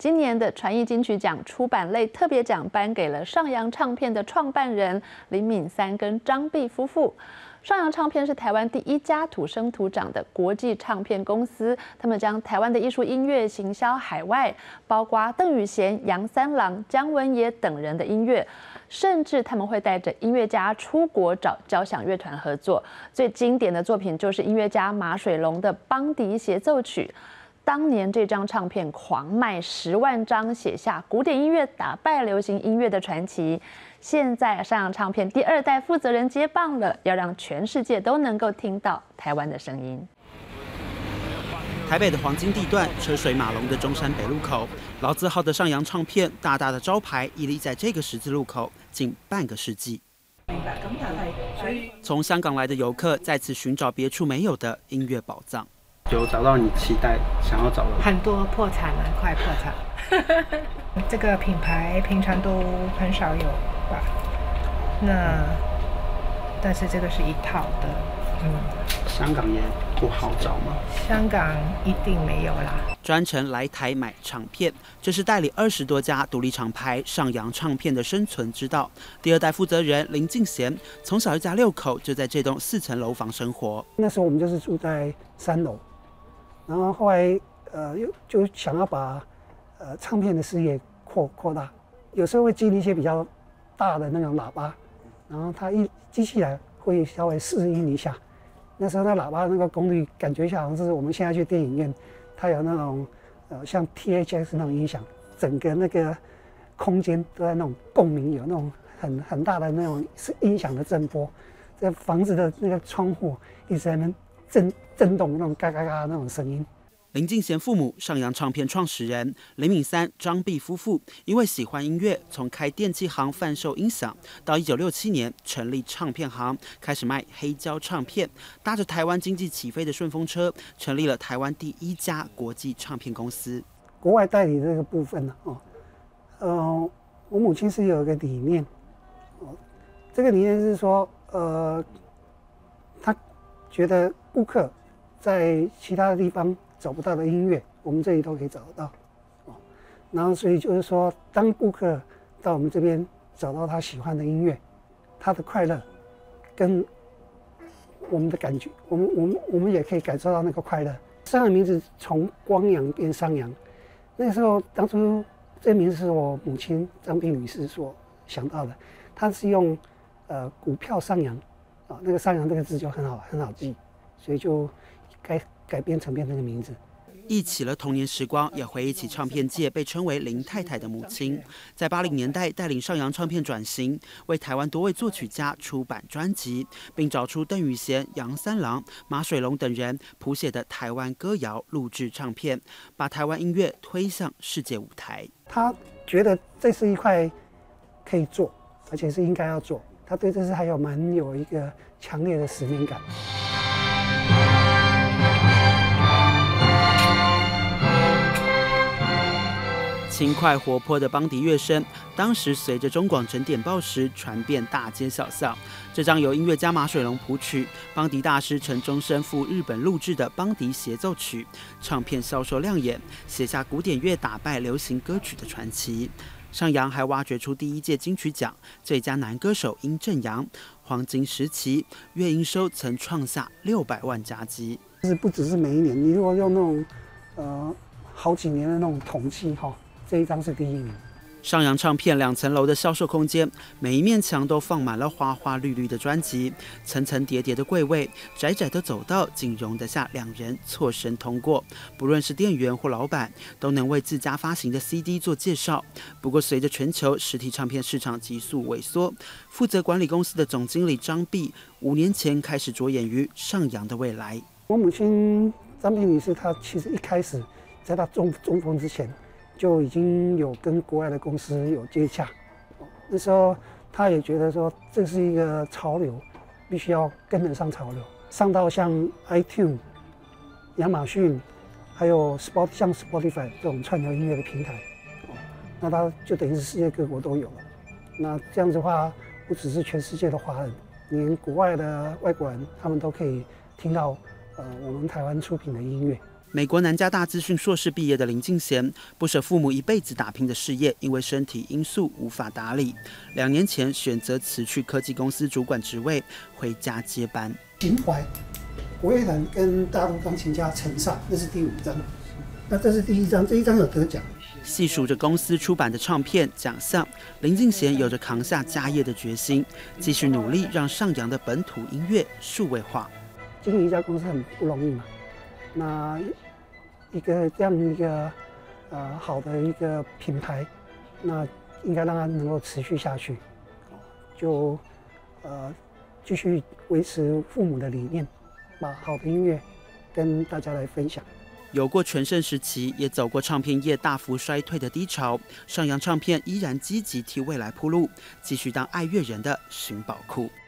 今年的传艺金曲奖出版类特别奖颁给了上扬唱片的创办人林敏三跟张碧夫妇。上扬唱片是台湾第一家土生土长的国际唱片公司，他们将台湾的艺术音乐行销海外，包括邓雨贤、杨三郎、姜文也等人的音乐，甚至他们会带着音乐家出国找交响乐团合作。最经典的作品就是音乐家马水龙的《邦迪协奏曲》。当年这张唱片狂卖10万张，写下古典音乐打败流行音乐的传奇。现在上扬唱片第2代负责人接棒了，要让全世界都能够听到台湾的声音。 台北的黄金地段，车水马龙的中山北路口，老字号的上扬唱片大大的招牌屹立在这个十字路口近半个世纪。从香港来的游客在此寻找别处没有的音乐宝藏。 有找到你期待想要找的？ 很多破产了，快破产。这个品牌平常都很少有吧？但是这个是一套的， 香港也不好找吗？ 香港一定没有啦。 专程来台买唱片，这是代理20多家独立厂牌上扬唱片的生存之道。第2代负责人林敬贤从小一家6口就在这栋4层楼房生活。 那时候我们就是住在3楼。然后后来就想要把唱片的事业扩大，有时候会进一些比较大的那种喇叭，然后它机器来会稍微试音一下。那时候那喇叭那个功率感觉好像是我们现在去电影院，它有那种像 THX 那种音响，整个那个空间都在那种共鸣，有那种很大的那种音响的震波，在房子的那个窗户一直在那震动那种嘎嘎嘎那种声音。 林敬贤父母上扬唱片创始人林敏三、张碧夫妇，因为喜欢音乐，从开电器行贩售音响，到1967年成立唱片行，开始卖黑胶唱片，搭着台湾经济起飞的顺风车，成立了台湾第1家国际唱片公司。 国外代理这个部分呢，我母亲是有一个理念，这个理念是说，她觉得顾客在其他的地方找不到的音乐，我们这里都可以找得到，然后所以就是说，当顾客到我们这边找到他喜欢的音乐，他的快乐跟我们的感觉，我们也可以感受到那个快乐。上扬名字从光阳变上扬，那个时候当初这名字是我母亲张碧女士所想到的，她是用股票上扬那个上扬这个字就很好记，所以就改编成变成这个名字。 忆起了童年时光，也回忆起唱片界被称为林太太的母亲，在80年代带领上扬唱片转型，为台湾多位作曲家出版专辑，并找出邓雨贤、杨三郎、马水龙等人谱写的台湾歌谣录制唱片，把台湾音乐推向世界舞台。 他觉得这是一块可以做，而且是应该要做，他对这事还有蛮有一个强烈的使命感。 轻快活泼的邦迪乐声，当时随着中广整点报时传遍大街小巷。这张由音乐家马水龙谱曲，邦迪大师陈终身赴日本录制的《邦迪协奏曲》，唱片销售亮眼，写下古典乐打败流行歌曲的传奇。上扬还挖掘出第1届金曲奖最佳男歌手殷正阳，黄金时期月营收曾创下600万佳绩。 是不只是每一年，你如果用那种好几年的那种统计这一张是第1名。 上扬唱片2层楼的销售空间，每一面墙都放满了花花绿绿的专辑，层层叠叠的柜位，窄窄的走道仅容得下2人错身通过。不论是店员或老板，都能为自家发行的 CD 做介绍。不过，随着全球实体唱片市场急速萎缩，负责管理公司的总经理张碧5年前开始着眼于上扬的未来。 我母亲张碧女士，她其实一开始在她中风之前，就已经有跟国外的公司有接洽，那时候他也觉得说这是一个潮流，必须要跟得上潮流，上到像 iTunes、亚马逊，还有像 Spotify 这种串流音乐的平台，那它就等于是世界各国都有了。那这样子的话，不只是全世界的华人，连国外的外国人，他们都可以听到我们台湾出品的音乐。 美国南加大资讯硕士毕业的林敬贤，不舍父母一辈子打拼的事业，因为身体因素无法打理，2年前选择辞去科技公司主管职位，回家接班。 情怀，国乐团跟大陆钢琴家陈上，那是第5章。那这是第1章，这1章有得奖。 细数着公司出版的唱片奖项，林敬贤有着扛下家业的决心，继续努力让上扬的本土音乐数位化。 经营一家公司很不容易嘛，那这样一个好的一个品牌，那应该让它能够持续下去，就继续维持父母的理念，把好的音乐跟大家来分享。 有过全盛时期，也走过唱片业大幅衰退的低潮，上扬唱片依然积极替未来铺路，继续当爱乐人的寻宝库。